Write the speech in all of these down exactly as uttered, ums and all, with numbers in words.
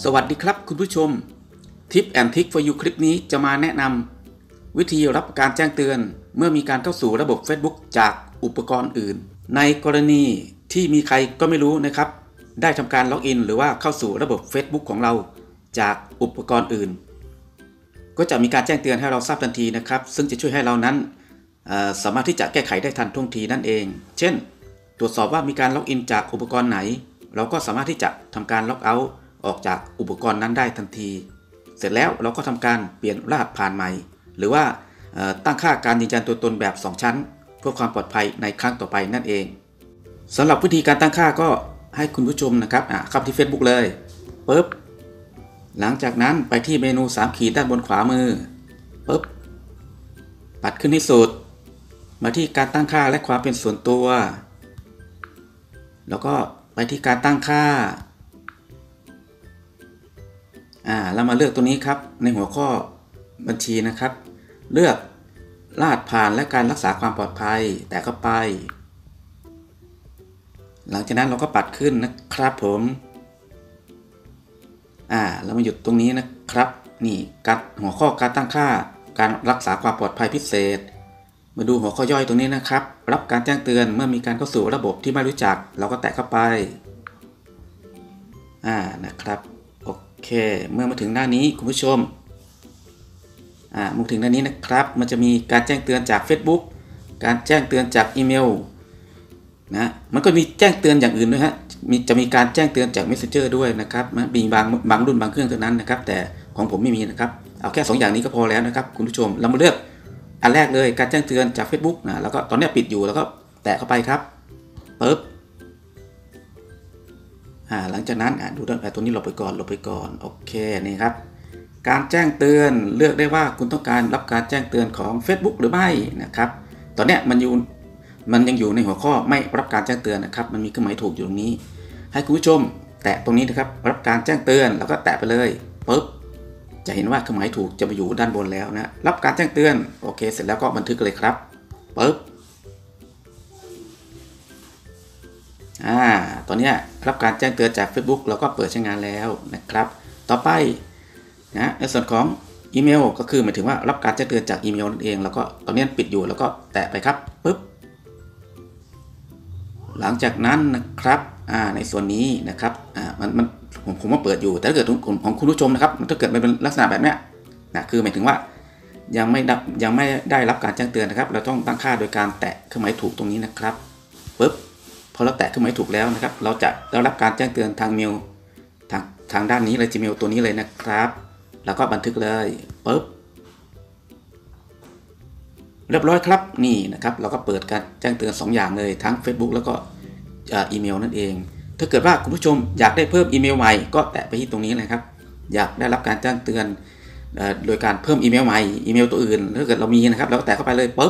สวัสดีครับคุณผู้ชม Tip and Trick for You คลิปนี้จะมาแนะนำวิธีรับการแจ้งเตือนเมื่อมีการเข้าสู่ระบบ Facebook จากอุปกรณ์อื่นในกรณีที่มีใครก็ไม่รู้นะครับได้ทำการล็อกอินหรือว่าเข้าสู่ระบบ Facebook ของเราจากอุปกรณ์อื่นก็จะมีการแจ้งเตือนให้เราทราบทันทีนะครับซึ่งจะช่วยให้เรานั้นสามารถที่จะแก้ไขได้ทันท่วงทีนั่นเองเช่นตรวจสอบว่ามีการล็อกอินจากอุปกรณ์ไหนเราก็สามารถที่จะทำการล็อกเอาท์ออกจากอุปกรณ์นั้นได้ทันทีเสร็จแล้วเราก็ทำการเปลี่ยนรหัสผ่านใหม่หรือว่าตั้งค่าการยืนยันตัวตนแบบสองชั้นเพื่อความปลอดภัยในครั้งต่อไปนั่นเองสำหรับวิธีการตั้งค่าก็ให้คุณผู้ชมนะครับเข้าที่ Facebook เลยปึ๊บหลังจากนั้นไปที่เมนูสามขีดด้านบนขวามือปึ๊บปัดขึ้นที่สุดมาที่การตั้งค่าและความเป็นส่วนตัวแล้วก็ไปที่การตั้งค่าอ่าเรามาเลือกตัวนี้ครับในหัวข้อบัญชีนะครับเลือกรหัสผ่านและการรักษาความปลอดภัยแต่เข้าไปหลังจากนั้นเราก็ปัดขึ้นนะครับผมอ่าเรามาหยุดตรงนี้นะครับนี่การหัวข้อการตั้งค่าการรักษาความปลอดภัยพิเศษมาดูหัวข้อย่อยตรงนี้นะครับรับการแจ้งเตือนเมื่อมีการเข้าสู่ระบบที่ไม่รู้จักเราก็แตะเข้าไปอ่านะครับโอเคเมื่อมาถึงหน้านี้คุณผู้ชมอ่ามาถึงหน้านี้นะครับมันจะมีการแจ้งเตือนจาก Facebook การแจ้งเตือนจากอีเมลนะมันก็มีแจ้งเตือนอย่างอื่นด้วยฮะมีจะมีการแจ้งเตือนจาก Messenger ด้วยนะครับมีบางบางรุ่นบางเครื่องเท่านั้นนะครับแต่ของผมไม่มีนะครับเอาแค่สองอย่างนี้ก็พอแล้วนะครับคุณผู้ชมเรามาเลือกอันแรกเลยการแจ้งเตือนจาก Facebook นะแล้วก็ตอนนี้ปิดอยู่แล้วก็แตะเข้าไปครับปึ๊บอ่าหลังจากนั้นอ่าดูด้านตัวนี้หลบไปก่อนหลบไปก่อนโอเคนี่ครับการแจ้งเตือนเลือกได้ว่าคุณต้องการรับการแจ้งเตือนของ Facebook หรือไม่นะครับตอนนี้มันอยู่มันยังอยู่ในหัวข้อไม่รับการแจ้งเตือนนะครับมันมีเครื่องหมายถูกอยู่ตรงนี้ให้คุณผู้ชมแตะตรงนี้นะครับรับการแจ้งเตือนแล้วก็แตะไปเลยปึ๊บจะเห็นว่าเครื่องหมายถูกจะไปอยู่ด้านบนแล้วนะรับการแจ้งเตือนโอเคเสร็จแล้วก็บันทึกเลยครับปึ๊บอ่าตอนนี้รับการแจ้งเตือนจาก Facebook เราก็เปิดใช้งานแล้วนะครับต่อไปนะในส่วนของอีเมลก็คือหมายถึงว่ารับการแจ้งเตือนจากอีเมลนั่นเองแล้วก็ตอนนี้ปิดอยู่แล้วก็แตะไปครับปึ๊บหลังจากนั้นนะครับอ่าในส่วนนี้นะครับอ่ามันมันผมผมว่าเปิดอยู่แต่ถ้าเกิดของของคุณผู้ชมนะครับถ้าเกิดมันเป็นลักษณะแบบนี้นะคือหมายถึงว่ายังไม่ยังไม่ได้รับการแจ้งเตือนนะครับเราต้องตั้งค่าโดยการแตะเครื่องหมายถูกตรงนี้นะครับปึ๊บพอเราแตะเครื่องหมายถูกแล้วนะครับเราจะได้รับการแจ้งเตือนทางเมลทางทางด้านนี้เลย Gmail ตัวนี้เลยนะครับแล้วก็บันทึกเลยปึ๊บเรียบร้อยครับนี่นะครับเราก็เปิดการแจ้งเตือนสองอย่างเลยทั้ง Facebook แล้วก็อีเมลนั่นเองถ้าเกิดว่าคุณผู้ชมอยากได้เพิ่มอีเมลใหม่ก็แตะไปที่ตรงนี้เลยครับอยากได้รับการแจ้งเตือนโดยการเพิ่มอีเมลใหม่อีเมลตัวอื่นถ้าเกิดเรามีนะครับเราก็แตะเข้าไปเลยปึ๊บ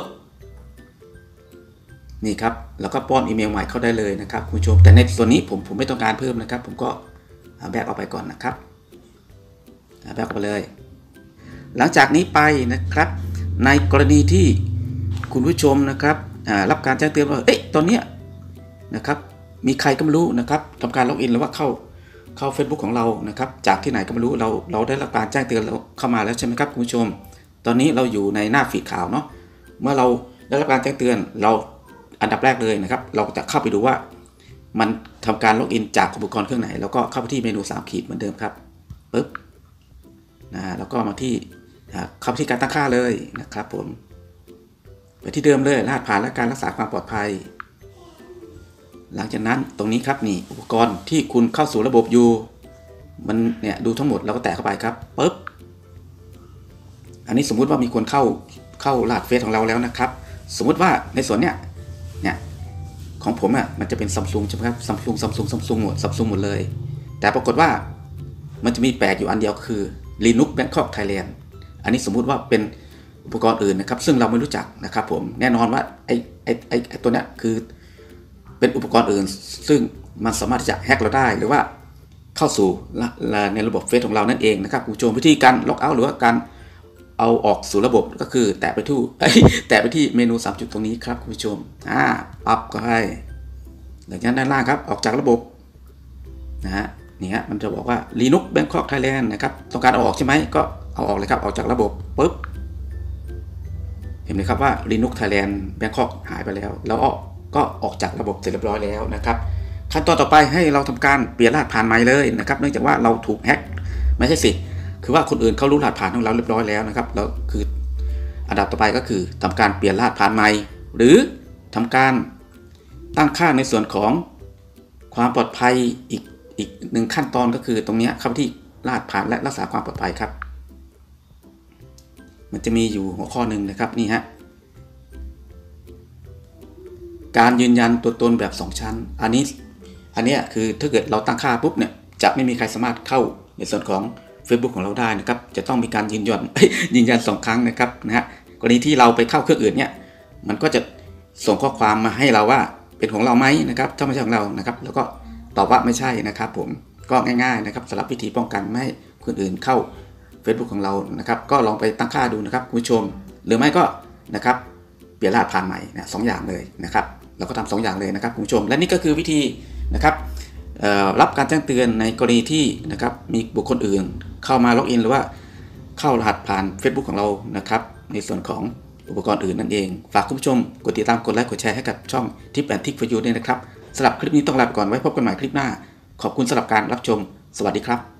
นี่ครับเราก็ป้อนอีเมลใหม่เข้าได้เลยนะครับคุณผู้ชมแต่ในส่วนนี้ผมผมไม่ต้องการเพิ่มนะครับผมก็แบกออกไปก่อนนะครับแบกออกไปเลยหลังจากนี้ไปนะครับในกรณีที่คุณผู้ชมนะครับรับการแจ้งเตือนว่าเอ๊ะตอนนี้นะครับมีใครก็ไม่รู้นะครับทำการล็อกอินหรือว่าเข้าเข้า Facebook ของเรานะครับจากที่ไหนก็ไม่รู้เราเราได้รับการแจ้งเตือนเข้ามาแล้วใช่ไหมครับคุณผู้ชมตอนนี้เราอยู่ในหน้าฟีดข่าวเนาะเมื่อเราได้รับการแจ้งเตือนเราอันดับแรกเลยนะครับเราจะเข้าไปดูว่ามันทำการล็อกอินจากอุปกรณ์เครื่องไหนแล้วก็เข้าไปที่เมนูสามขีดเหมือนเดิมครับปึ๊บนะแล้วก็มาที่เข้าไปที่การตั้งค่าเลยนะครับผมไปที่เดิมเลยรหัสผ่านและการรักษาความปลอดภัยหลังจากนั้นตรงนี้ครับนี่อุปกรณ์ที่คุณเข้าสู่ระบบอยู่มันเนี่ยดูทั้งหมดเราก็แตะเข้าไปครับปึ๊บอันนี้สมมุติว่ามีคนเข้าเข้ารหัสเฟซของเราแล้วนะครับสมมุติว่าในส่วนเนี้ยเนี่ยของผมอ่ะมันจะเป็น Samsung ใช่ไหมครับ Samsung Samsung Samsung หมด Samsung หมดเลยแต่ปรากฏว่ามันจะมีแปลกอยู่อันเดียวคือ Linux Bangkok Thailand อันนี้สมมุติว่าเป็นอุปกรณ์อื่นนะครับซึ่งเราไม่รู้จักนะครับผมแน่นอนว่าไอ้ไอ้ไอ้ไอ้ตัวเนี้ยคือเป็นอุปกรณ์อื่นซึ่งมันสามารถที่จะแฮ็กเราได้หรือว่าเข้าสู่ในระบบเฟซของเรานั่นเองนะครับคุณผู้ชมวิธีการล็อกเอาท์หรือว่าการเอาออกสู่ระบบก็คือแตะไปที่แตะไปที่เมนูสามจุดตรงนี้ครับคุณผู้ชมอ่าปั๊บก็ให้หลังจากนั้นด้านล่างครับออกจากระบบนะฮะนี่ฮะมันจะบอกว่า Linux Bangkok Thailand นะครับต้องการเอาออกใช่ไหมก็เอาออกเลยครับออกจากระบบปุ๊บเห็นไหมครับว่า Linux Thailand Bangkok หายไปแล้วแล้วก็ออกจากระบบเสร็จเรียบร้อยแล้วนะครับขั้นตอนต่อไปให้เราทำการเปลี่ยนรหัสผ่านใหม่เลยนะครับเนื่องจากว่าเราถูกแฮ็กไม่ใช่สิคือว่าคนอื่นเขารู้รหัสผ่านของเราเรียบร้อยแล้วนะครับแล้วคืออันดับต่อไปก็คือทำการเปลี่ยนรหัสผ่านใหม่หรือทำการตั้งค่าในส่วนของความปลอดภัยอีกอีกหนึ่งขั้นตอนก็คือตรงนี้เข้าที่รหัสผ่านและรักษาความปลอดภัยครับมันจะมีอยู่หัวข้อหนึ่งนะครับนี่ฮะการยืนยันตัวตนแบบสองชั้นอันนี้อันนี้คือถ้าเกิดเราตั้งค่าปุ๊บเนี่ยจะไม่มีใครสามารถเข้าในส่วนของ Facebook ของเราได้นะครับจะต้องมีการยืนยัน ยืนยันสองครั้งนะครับนะฮะกรณีที่เราไปเข้าเครื่องอื่นเนี่ยมันก็จะส่งข้อความมาให้เราว่าเป็นของเราไหมนะครับถ้าไม่ใช่ของเรานะครับแล้วก็ตอบว่าไม่ใช่นะครับผมก็ง่ายๆนะครับสำหรับวิธีป้องกันไม่ให้คนอื่นเข้า Facebook ของเรานะครับก็ลองไปตั้งค่าดูนะครับคุณผู้ชมหรือไม่ก็นะครับเปลี่ยนรหัสผ่านใหม่นะสองอย่างเลยนะครับเราก็ทำสองอย่างเลยนะครับคุณผู้ชมและนี่ก็คือวิธีนะครับรับการแจ้งเตือนในกรณีที่นะครับมีบุคคลอื่นเข้ามาล็อกอินหรือว่าเข้ารหัสผ่าน Facebook ของเรานะครับในส่วนของอุปกรณ์อื่นนั่นเองฝากคุณผู้ชมกดติดตามกดไลค์กดแชร์ให้กับช่อง Tip and Trick for You ด้วยนะครับสำหรับคลิปนี้ต้องลาไปก่อนไว้พบกันใหม่คลิปหน้าขอบคุณสำหรับการรับชมสวัสดีครับ